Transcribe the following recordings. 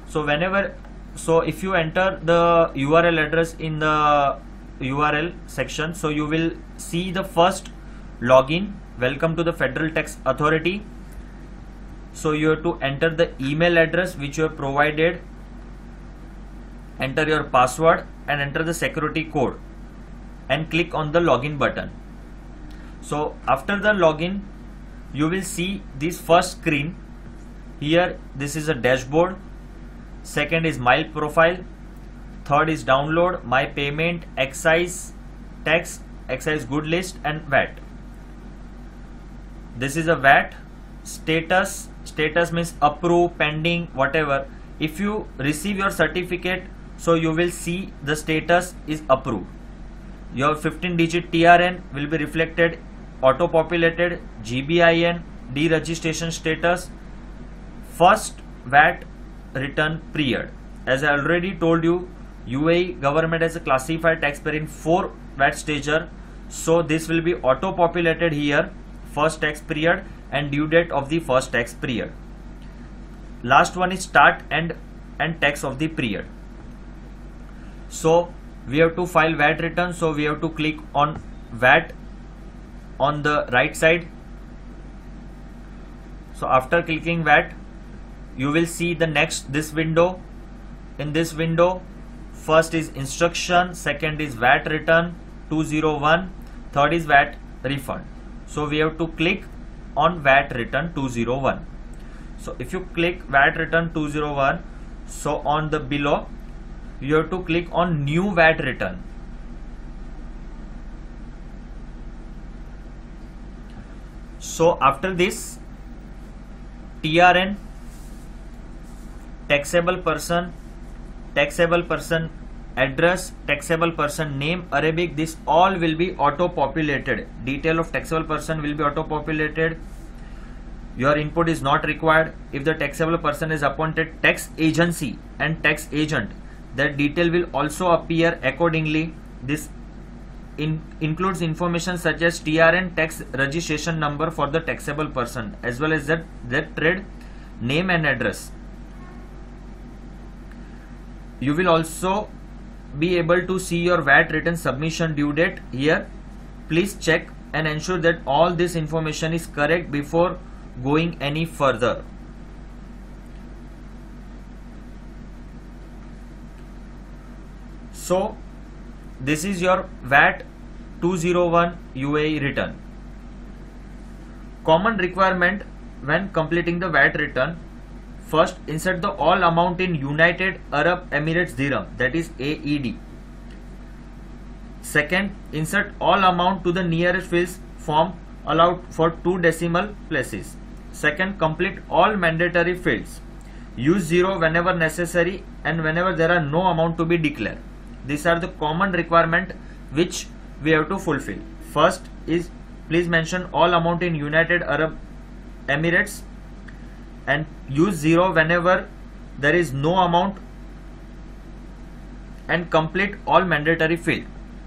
So if you enter the URL address in the URL section, so you will see the first login, welcome to the Federal Tax Authority. So you have to enter the email address which you have provided, enter your password and enter the security code and click on the login button. So after the login, you will see this first screen. Here this is a dashboard, second is my profile, third is download, my payment, excise, tax, excise good list and VAT. This is a VAT status. Status means approve, pending, whatever. If you receive your certificate, so you will see the status is approved. Your 15-digit TRN will be reflected, auto-populated, GBIN, deregistration status, first VAT return period. As I already told you, UAE government has classified taxpayer in 4 VAT stages. So this will be auto-populated here, first tax period and due date of the first tax period. Last one is start and tax of the period. So we have to file VAT return, so we have to click on VAT on the right side. So after clicking VAT, you will see the next this window. In this window, first is instruction, second is VAT return 201, third is VAT refund. So we have to click on VAT return 201. So if you click VAT return 201, so on the below you have to click on new VAT return. So after this, TRN, taxable person address, taxable person name, Arabic, this all will be auto populated. Detail of taxable person will be auto populated. Your input is not required. If the taxable person is appointed tax agency and tax agent, that detail will also appear accordingly. This includes information such as TRN, tax registration number for the taxable person, as well as that trade name and address. You will also be able to see your VAT return submission due date here. Please check and ensure that all this information is correct before going any further. So this is your VAT 201 UAE return. Common requirement when completing the VAT return: first, insert the all amount in United Arab Emirates dirham, that is AED. Second, insert all amount to the nearest fields form allowed for 2 decimal places. Second, complete all mandatory fields. Use 0 whenever necessary and whenever there are no amount to be declared. These are the common requirement which we have to fulfill. First is, please mention all amount in United Arab Emirates and use 0 whenever there is no amount and complete all mandatory field.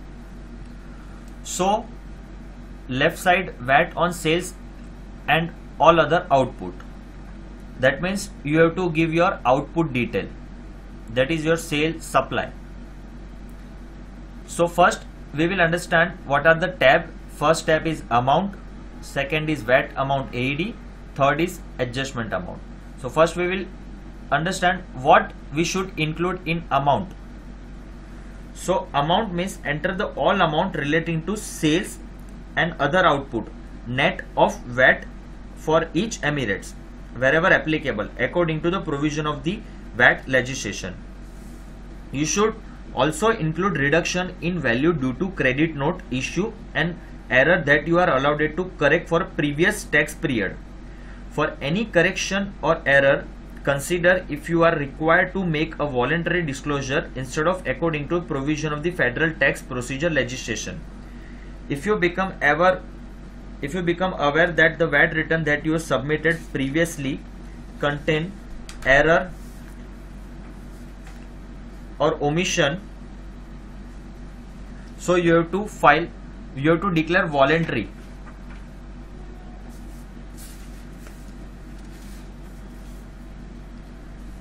So left side, VAT on sales and all other output. That means you have to give your output detail, that is your sale supply. So first we will understand what are the tab. First tab is amount, second is VAT amount AED, third is adjustment amount. So first we will understand what we should include in amount. So amount means enter the all amount relating to sales and other output net of VAT for each Emirates wherever applicable according to the provision of the VAT legislation. You should also include reduction in value due to credit note issue and error that you are allowed to correct for previous tax period. For any correction or error, consider if you are required to make a voluntary disclosure instead of according to provision of the federal tax procedure legislation. If you become aware that the VAT return that you submitted previously contain error or omission, so you have to declare voluntary.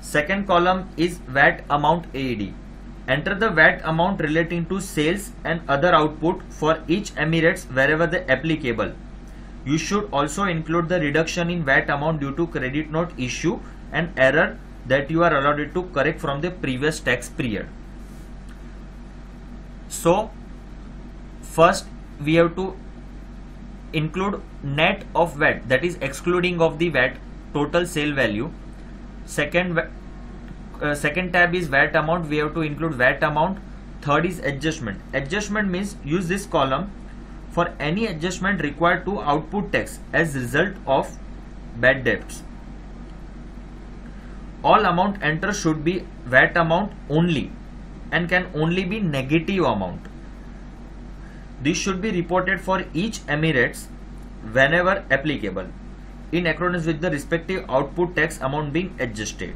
Second column is VAT amount AED. Enter the VAT amount relating to sales and other output for each Emirates wherever the applicable. You should also include the reduction in VAT amount due to credit note issue and error that you are allowed to correct from the previous tax period. So first we have to include net of VAT, that is excluding of the VAT total sale value. Second tab is VAT amount, we have to include VAT amount. Third is adjustment. Adjustment means use this column for any adjustment required to output tax as result of bad debts. All amount entered should be VAT amount only and can only be negative amount. This should be reported for each Emirates whenever applicable in accordance with the respective output tax amount being adjusted.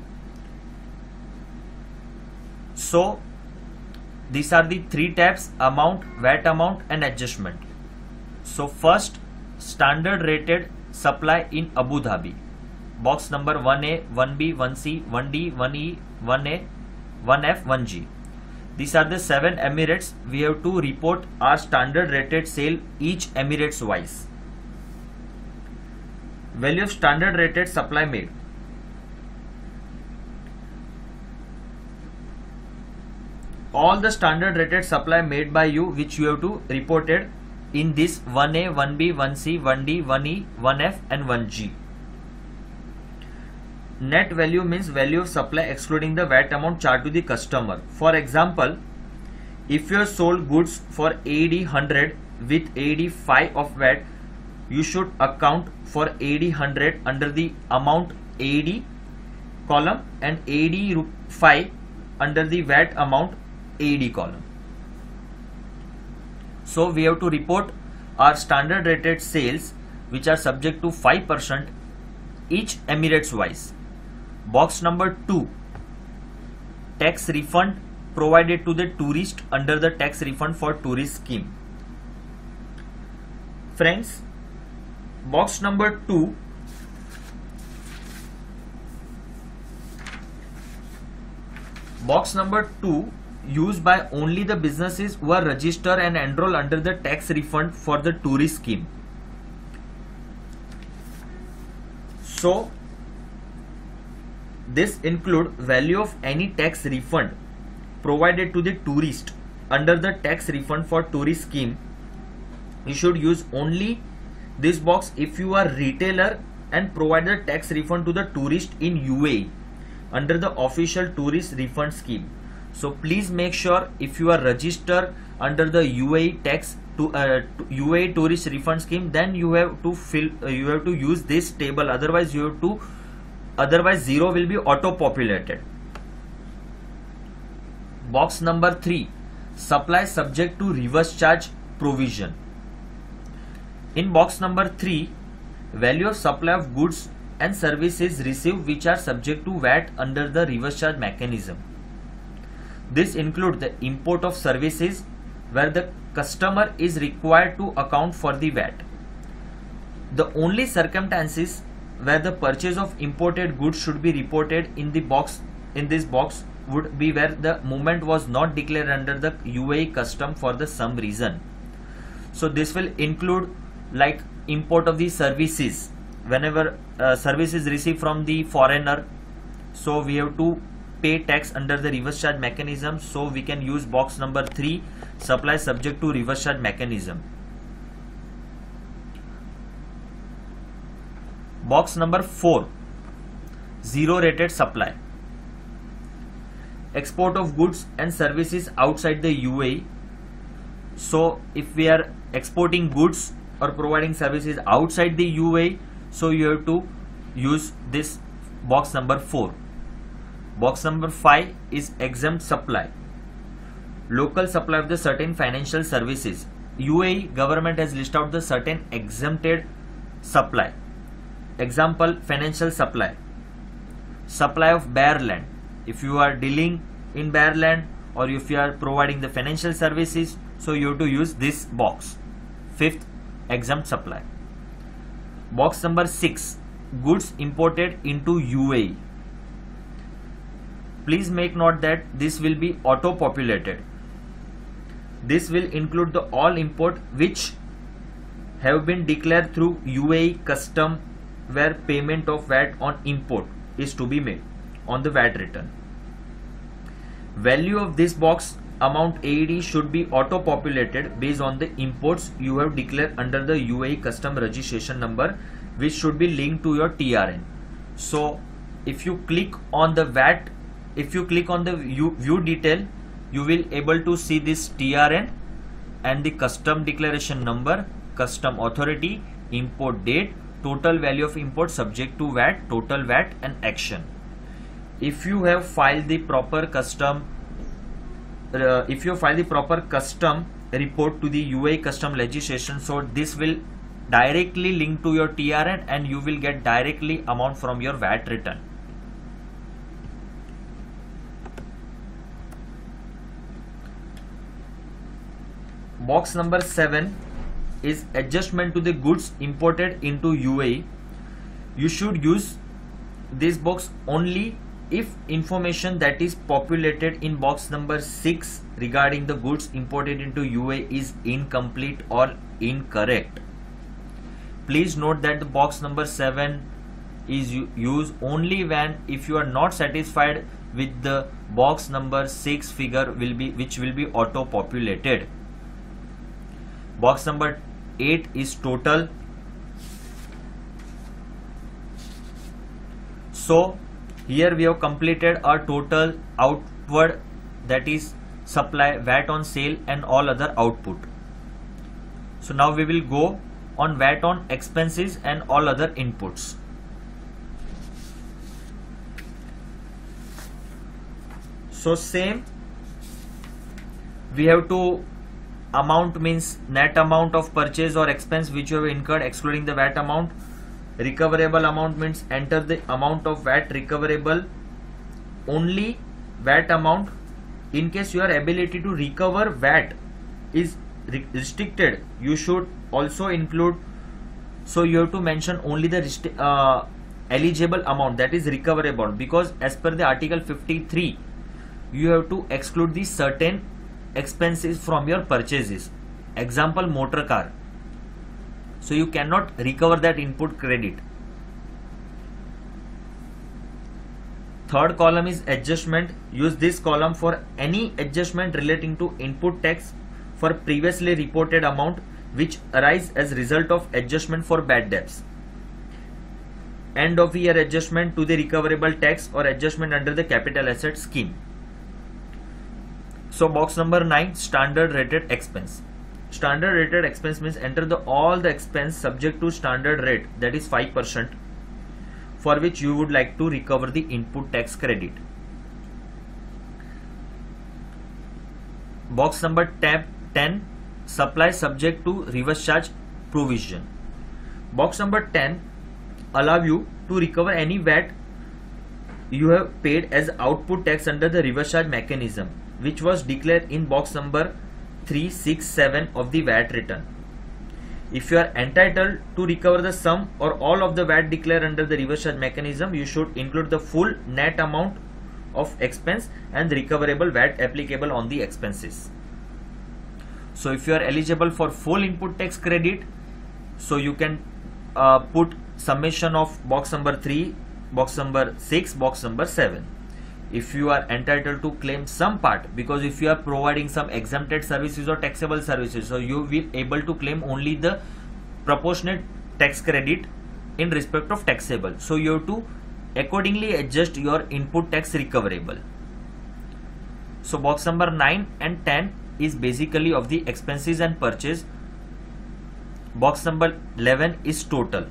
So these are the three tabs: amount, VAT amount and adjustment. So first, standard rated supply in Abu Dhabi. Box number 1A, 1B, 1C, 1D, 1E, 1A, 1F, 1G. These are the 7 Emirates. We have to report our standard rated sale each Emirates wise. Value of standard rated supply made. All the standard rated supply made by you which you have to reported in this 1A, 1B, 1C, 1D, 1E, 1F and 1G. Net value means value of supply excluding the VAT amount charged to the customer. For example, if you have sold goods for AED 100 with AED 5 of VAT, you should account for AED 100 under the amount AED column and AED 5 under the VAT amount AED column. So we have to report our standard rated sales which are subject to 5% each Emirates wise. Box number 2, tax refund provided to the tourist under the tax refund for tourist scheme. Friends, box number 2 used by only the businesses who are registered and enroll under the tax refund for the tourist scheme. So this include value of any tax refund provided to the tourist under the tax refund for tourist scheme. You should use only this box if you are retailer and provide the tax refund to the tourist in UAE under the official tourist refund scheme. So please make sure if you are registered under the UAE tax to UAE tourist refund scheme, then you have to use this table, otherwise zero will be auto populated. Box number 3, supply subject to reverse charge provision. In box number 3, value of supply of goods and services received which are subject to VAT under the reverse charge mechanism. This includes the import of services where the customer is required to account for the VAT. The only circumstances where the purchase of imported goods should be reported in this box would be where the movement was not declared under the UAE custom for the some reason. So this will include like import of the services, whenever services received from the foreigner, so we have to pay tax under the reverse charge mechanism. So we can use box number 3, supply subject to reverse charge mechanism. Box number 4, zero rated supply. Export of goods and services outside the UAE. So if we are exporting goods or providing services outside the UAE, so you have to use this box number 4. Box number 5 is exempt supply. Local supply of the certain financial services. UAE government has listed out the certain exempted supply. Example, financial supply. Supply of bare land. If you are dealing in bare land or if you are providing the financial services, so you have to use this box. 5th, exempt supply. Box number 6, goods imported into UAE. Please make note that this will be auto populated. This will include the all import which have been declared through UAE custom, where payment of VAT on import is to be made on the VAT return. Value of this box amount AED should be auto populated based on the imports you have declared under the UAE custom registration number, which should be linked to your TRN. So if you click on the VAT, if you click on the view detail, you will able to see this TRN and the custom declaration number, custom authority, import date, total value of import subject to VAT, total VAT and action. If you have filed the proper custom report to the UAE custom legislation, so this will directly link to your TRN and you will get directly amount from your VAT return. Box number 7 is adjustment to the goods imported into UAE. You should use this box only if information that is populated in box number 6 regarding the goods imported into UAE is incomplete or incorrect. Please note that the box number 7 is used only when if you are not satisfied with the box number 6 figure which will be auto populated. Box number 8 is total. So here we have completed our total outward, that is supply, VAT on sale and all other output. So now we will go on VAT on expenses and all other inputs. So same, we have to amount means net amount of purchase or expense which you have incurred excluding the VAT amount. Recoverable amount means enter the amount of VAT recoverable, only VAT amount. In case your ability to recover VAT is restricted, you should also include, so you have to mention only the eligible amount that is recoverable, because as per the article 53 you have to exclude the certain expenses from your purchases, example motor car, so you cannot recover that input credit. Third column is adjustment. Use this column for any adjustment relating to input tax for previously reported amount which arise as result of adjustment for bad debts. End of year adjustment to the recoverable tax or adjustment under the capital asset scheme. So box number 9, standard rated expense. Standard rated expense means enter all the expense subject to standard rate, that is 5%, for which you would like to recover the input tax credit. Box number 10, supply subject to reverse charge provision. Box number 10 allow you to recover any VAT you have paid as output tax under the reverse charge mechanism, which was declared in box number 367 of the VAT return. If you are entitled to recover the sum or all of the VAT declared under the reverse charge mechanism, you should include the full net amount of expense and the recoverable VAT applicable on the expenses. So if you are eligible for full input tax credit, so you can put summation of box number 3, box number 6, box number 7. If you are entitled to claim some part, because if you are providing some exempted services or taxable services, so you will able to claim only the proportionate tax credit in respect of taxable. So you have to accordingly adjust your input tax recoverable. So box number 9 and 10 is basically of the expenses and purchase. Box number 11 is total.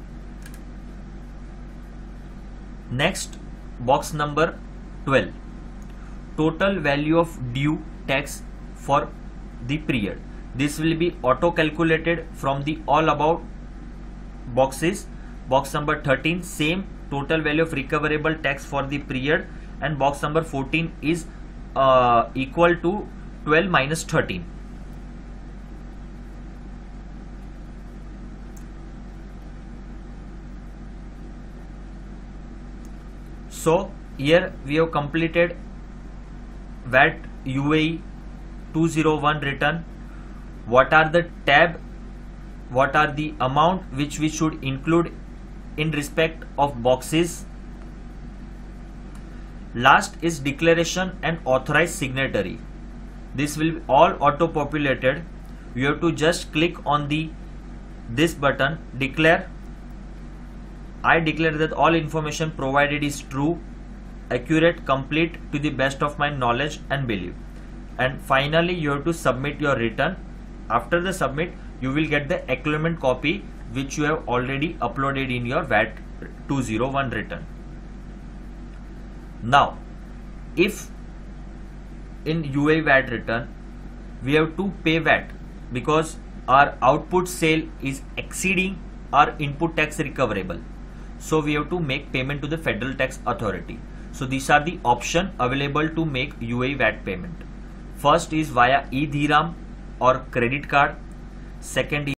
Next, box number 12, total value of due tax for the period. This will be auto calculated from the all above boxes. Box number 13, same, total value of recoverable tax for the period, and box number 14 is equal to 12 minus 13. So here we have completed VAT UAE 201 return, what are the tab, what are the amount which we should include in respect of boxes. Last is declaration and authorized signatory. This will be all auto populated. You have to just click on this button, declare. I declare that all information provided is true, accurate, complete to the best of my knowledge and belief. And finally you have to submit your return. After the submit, you will get the acknowledgement copy which you have already uploaded in your VAT 201 return. Now, if in UAE VAT return we have to pay VAT because our output sale is exceeding our input tax recoverable, so we have to make payment to the Federal Tax Authority. So these are the options available to make UAE VAT payment. First is via e-Dhiram or credit card. Second